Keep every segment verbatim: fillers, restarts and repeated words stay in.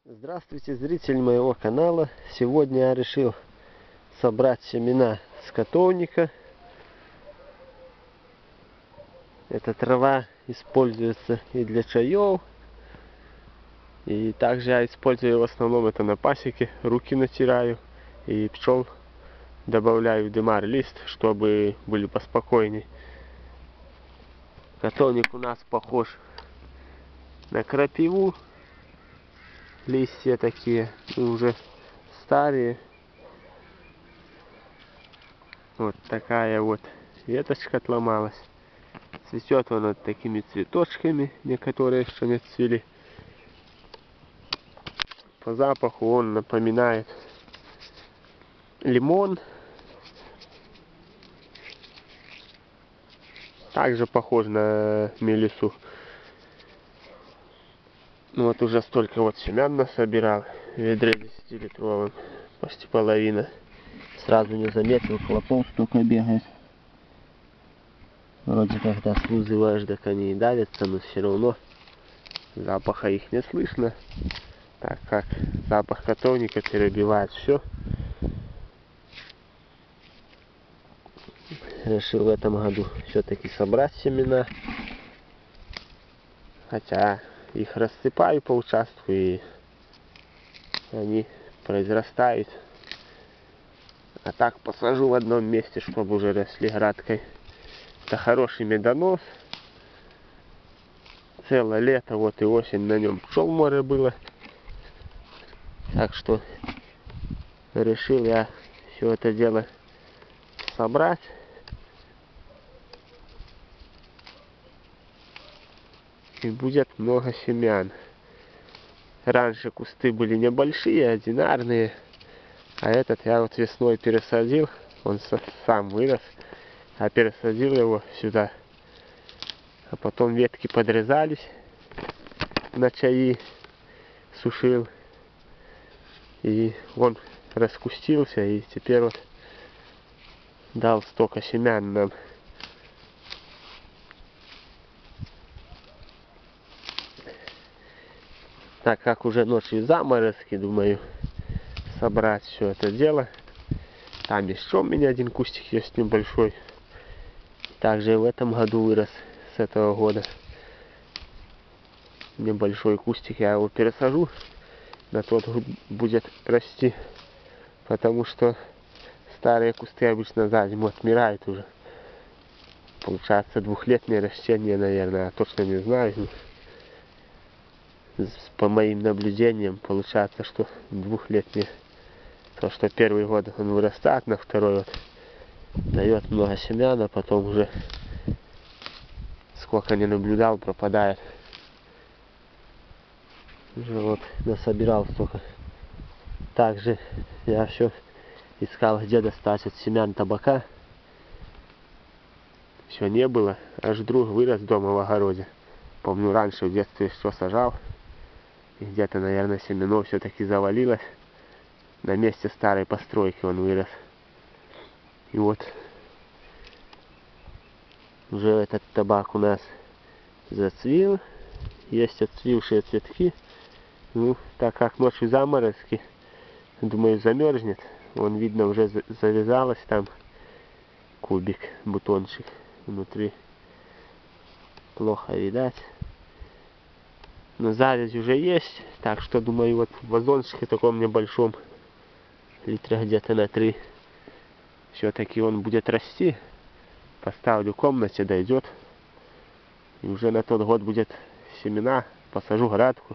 Здравствуйте, зрители моего канала. Сегодня я решил собрать семена скотовника. Эта трава используется и для чаев, и также я использую в основном это на пасеке. Руки натираю и пчел добавляю в дымар-лист, чтобы были поспокойней. Скотовник у нас похож на крапиву. Листья такие уже старые. Вот такая вот веточка отломалась. Цветет он вот такими цветочками, некоторые еще не цвели. По запаху он напоминает лимон. Также похож на мелису. Ну вот уже столько вот семян насобирал. В ведре десятилитровом. Почти половина. Сразу не заметил, клопов столько бегает. Вроде когда слузываешь, так они и давятся, но все равно запаха их не слышно, так как запах котовника перебивает все. Решил в этом году все-таки собрать семена, хотя их рассыпаю по участку и они произрастают. А так посажу в одном месте, чтобы уже росли градкой. Это хороший медонос. Целое лето, вот и осень на нем пчел море было. Так что решил я все это дело собрать. И будет много семян. Раньше кусты были небольшие, одинарные. А этот я вот весной пересадил. Он сам вырос. А пересадил его сюда. А потом ветки подрезались. На чаи сушил. И он раскустился. И теперь вот дал столько семян нам. Так как уже ночью заморозки, думаю собрать все это дело. Там еще у меня один кустик есть небольшой. Также в этом году вырос с этого года. Небольшой кустик, я его пересажу. На тот будет расти. Потому что старые кусты обычно за зиму отмирают уже. Получается двухлетнее растение, наверное. Я точно не знаю. По моим наблюдениям получается, что двухлетнее. То, что первый год он вырастает, на второй вот дает много семян, а потом уже сколько не наблюдал, пропадает. Уже вот насобирал столько. Также я все искал, где достать от семян табака. Все не было. Аж друг вырос дома в огороде. Помню, раньше в детстве все сажал. И где-то, наверное, семено все-таки завалилось. На месте старой постройки он вырос. И вот уже этот табак у нас зацвел. Есть отцвившие цветки. Ну, так как ночью заморозки, думаю, замерзнет. Вон, видно, уже завязалось там кубик, бутончик внутри. Плохо видать. Но завязь уже есть. Так что, думаю, вот в вазончике таком небольшом, литра где-то на три, все-таки он будет расти. Поставлю в комнате, дойдет. И уже на тот год будет семена. Посажу градку.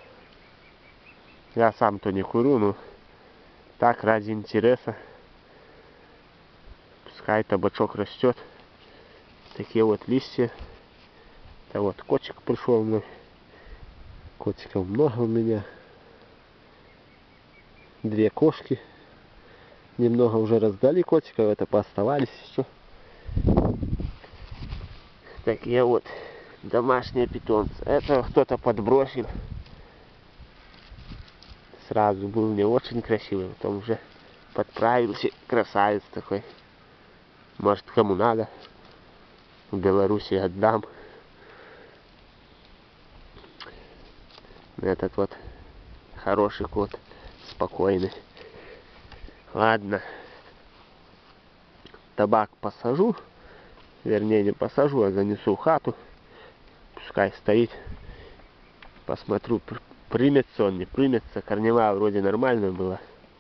Я сам-то не курю, но так, ради интереса. Пускай табачок растет. Такие вот листья. Это вот котик пришел мой. Котиков много у меня. Две кошки. Немного уже раздали котиков, это пооставались еще. Такие вот домашние питомцы. Это кто-то подбросил. Сразу был не очень красивый, потом уже подправился. Красавец такой. Может, кому надо. В Беларуси отдам. Этот вот Хороший кот, спокойный. Ладно. Табак посажу. Вернее, не посажу, а занесу в хату. Пускай стоит. Посмотрю, примется он, не примется. Корневая вроде нормальная была.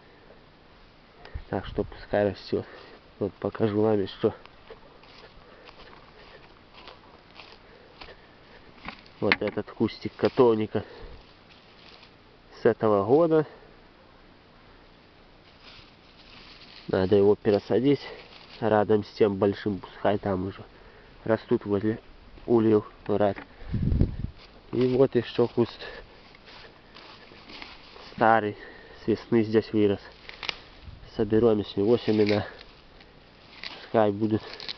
Так что пускай растет. Вот покажу вам, что. Вот этот кустик котовника с этого года. Надо его пересадить рядом с тем большим, пускай там уже растут возле ульев рад. И вот еще куст старый, с весны здесь вырос. Соберем с него семена, пускай будут.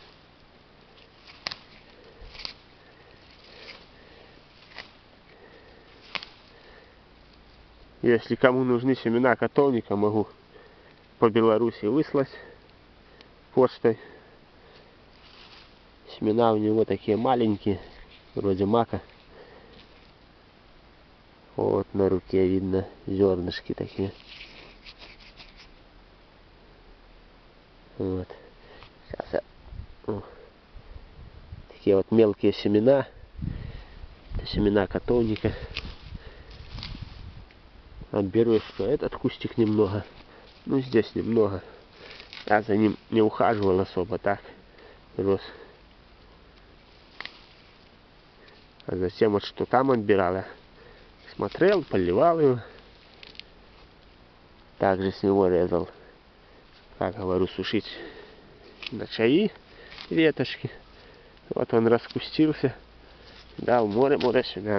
Если кому нужны семена котовника, могу по Беларуси выслать почтой. Семена у него такие маленькие, вроде мака. Вот на руке видно зернышки такие. Вот. Сейчас я... О. Такие вот мелкие семена. Это семена котовника. Отберу что этот кустик немного. Ну здесь немного. Я за ним не ухаживал особо, так рос. А затем вот что там отбирал, я смотрел, поливал его. Также с него резал, как говорю, сушить на чаи веточки. Вот он распустился. Дал море-море семян.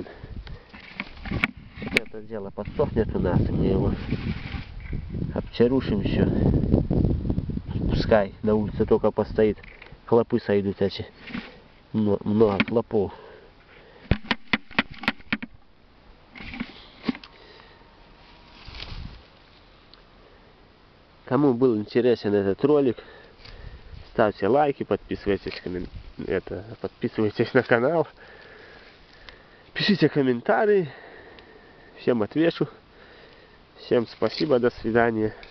Это дело подсохнет у нас, мне его обчарушим еще. Пускай на улице только постоит, клопы сойдут эти. Много клопов. Кому был интересен этот ролик, ставьте лайки, подписывайтесь, коммен... это, подписывайтесь на канал, пишите комментарии, всем отвечу. Всем спасибо, до свидания.